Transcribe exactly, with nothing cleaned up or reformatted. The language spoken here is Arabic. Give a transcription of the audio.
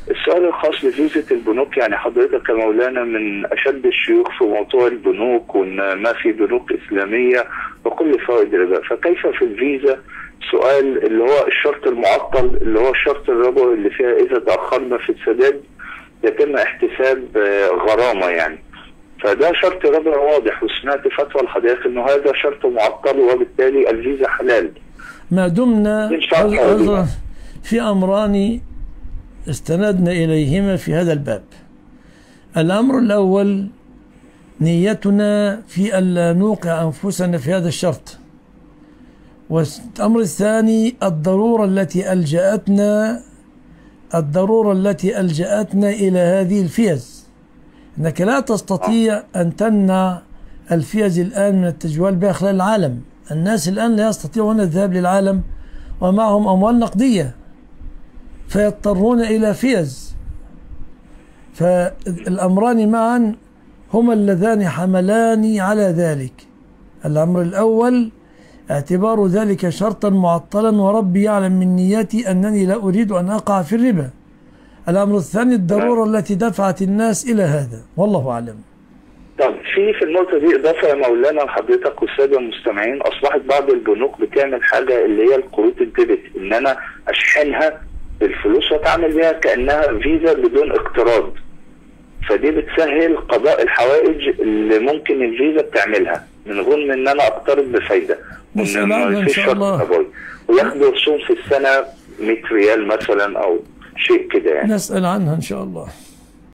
السؤال الخاص بفيزة البنوك، يعني حضرتك يا مولانا من أشد الشيوخ في موضوع البنوك، وإن ما في بنوك إسلامية وكل فوائد الربا، فكيف في الفيزا سؤال اللي هو الشرط المعطل اللي هو الشرط الربوي اللي فيها إذا تأخرنا في السداد يتم احتساب غرامة يعني، فده شرط ربوي واضح، وسمعت فتوى لحضرتك إنه هذا شرط معطل وبالتالي الفيزا حلال. ما دمنا في أمران استندنا إليهما في هذا الباب. الأمر الأول نيتنا في ألا نوقع أنفسنا في هذا الشرط، والأمر الثاني الضرورة التي ألجأتنا الضرورة التي ألجأتنا إلى هذه الفيز. أنك لا تستطيع أن تمنع الفيز الآن من التجوال بها خلال العالم. الناس الآن لا يستطيعون الذهاب للعالم ومعهم أموال نقدية، فيضطرون إلى فيز. فالأمران معا هما اللذان حملاني على ذلك. الأمر الأول اعتبار ذلك شرطا معطلا، وربي يعلم من نيتي أنني لا أريد أن أقع في الربا. الأمر الثاني الضرورة التي دفعت الناس إلى هذا، والله أعلم. طب في في النقطة دي إضافة يا مولانا لحضرتك والسادة المستمعين، أصبحت بعض البنوك بتعمل حاجة اللي هي القروض الديبت، إن أنا أشحنها بالفلوس وأتعامل بيها كأنها فيزا بدون اقتراض، فدي بتسهل قضاء الحوائج اللي ممكن الفيزا بتعملها من غير إن أنا أقترض بفايدة. نسأل عنها إن شاء الله. وياخدوا رسوم في السنة مئة ريال مثلا أو شيء كده يعني. نسأل عنها إن شاء الله.